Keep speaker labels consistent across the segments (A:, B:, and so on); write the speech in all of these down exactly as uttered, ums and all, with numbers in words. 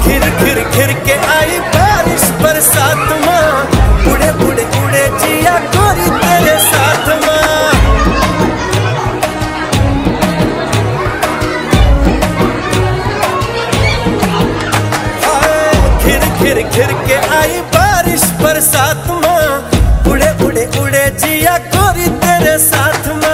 A: खिर खिर खिर के आई बारिश बरसात माँ, उड़े उड़े उड़े जिया गोरी तेरे साथ माँ। खिर खिर खिर के आई बारिश बरसात माँ, उड़े उड़े उड़े जिया गोरी तेरे साथ माँ।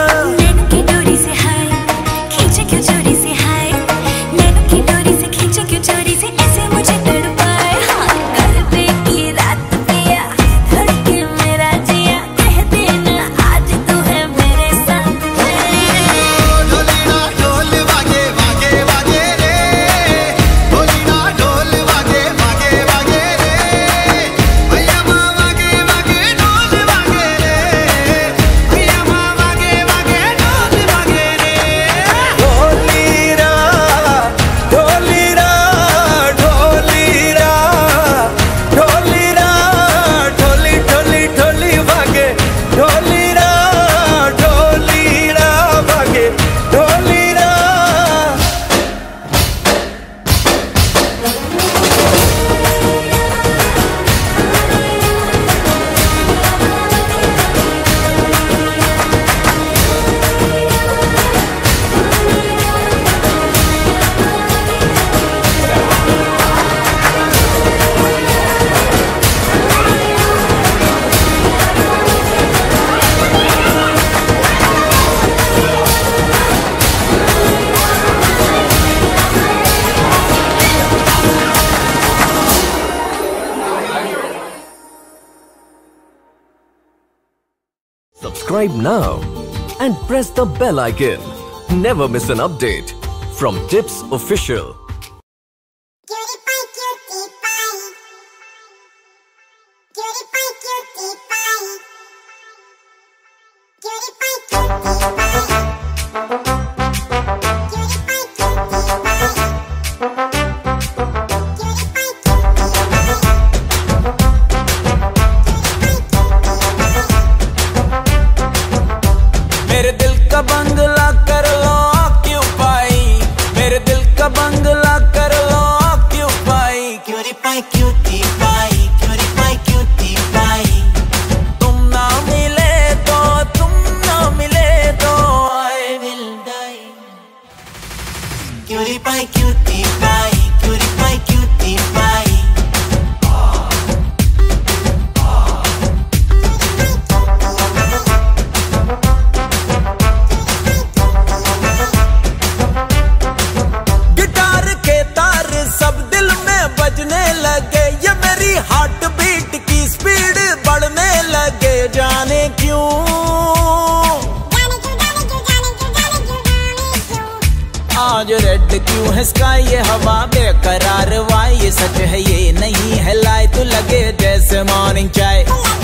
B: Subscribe now and press the bell icon. Never miss an update from Tips Official.
C: मेरे दिल का बंगला कर लो ऑक्यूपाई, मेरे दिल का बंगला कर लो occupy. Cutie pie cutie pie, cutie pie cutie pie. तुम ना मिले तो, तुम ना मिले तो I will die. Cutie pie cutie pie, cutie pie cutie pie. बजने लगे ये मेरी हार्ट बीट की स्पीड बढ़ने लगे, जाने क्यों, जाने क्यों, जाने क्यों, जाने क्यों, जाने क्यों, जाने क्यों। आज रेड क्यों है स्काई, ये हवा बेकरार वाई, ये सच है ये नहीं है लाई। तू लगे जैसे मॉर्निंग चाय,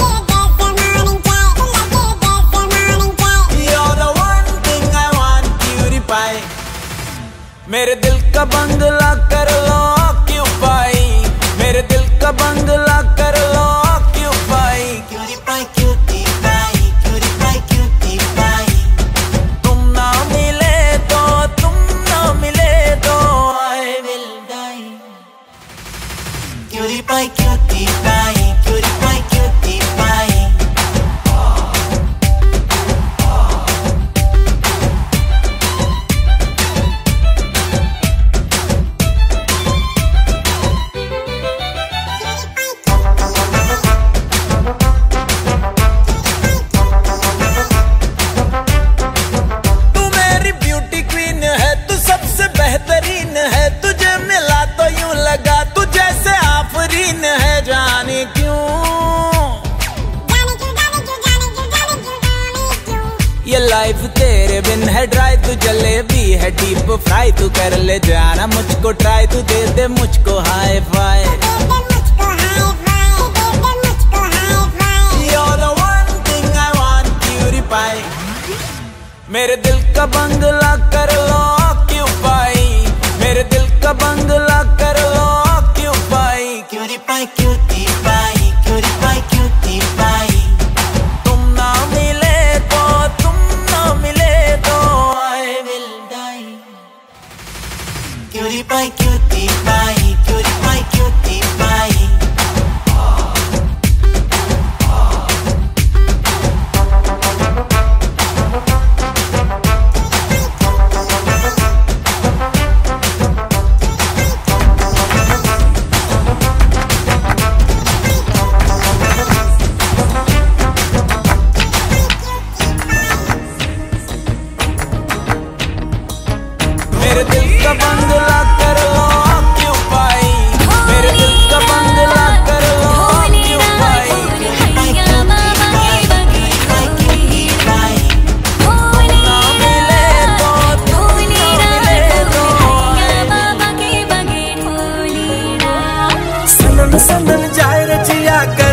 C: You're the one thing I want, cutie pie। मेरे दिल का बंगला कर लो ऑक्यूपाई, मेरे दिल का बंगला कर लो occupy. Cutie pie cutie pie, cutie pie cutie pie. तुम ना मिले तो, तुम ना मिले तो I will die. Cutie pie cutie pie, cutie pie cutie pie. बेहतरीन है, तुझे मिला तो यूं लगा तू जैसे आफरीन है, जाने क्यों, जाने क्यों, जाने क्यों, जाने क्यों, जाने क्यों, जाने क्यों। ये लाइफ तेरे बिन है ड्राई, तू जलेबी है डीप फ्राई। तू कर ले जाना मुझको ट्राई, तू दे दे मुझको high five, You're the one thing I want, cutie pie। मेरे दिल का बंगला कर लो ऑक्यूपाई, मेरे दिल का बंगला कर लो occupy. Cutie pie cutie pie, cutie pie cutie pie. तुम ना मिले तो, तुम ना मिले तो I will die. Cutie pie cutie pie,
A: सन सनन जाए रे जिया कर